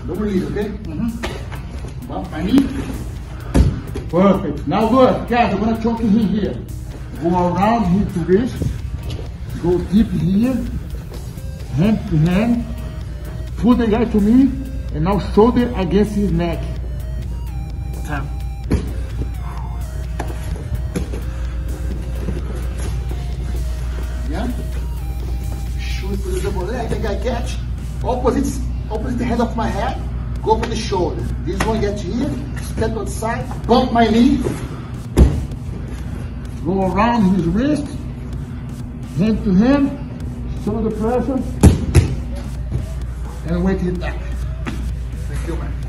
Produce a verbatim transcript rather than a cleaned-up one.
Don't release, okay? Mm-hmm. Bump my knee. Perfect. Now good. Guys, I'm gonna choke him here. Go around his wrist. Go deep here. Hand to hand. Pull the guy to me. And now shoulder against his neck. Tap. Yeah? Shoot for the double leg. The guy catch. Opposite, opposite head of my head. Go for the shoulder. This one gets here. Step to the side. Bump my knee. Go around his wrist. Hand to hand. Shoulder pressure. And wait his back. Thank you, man.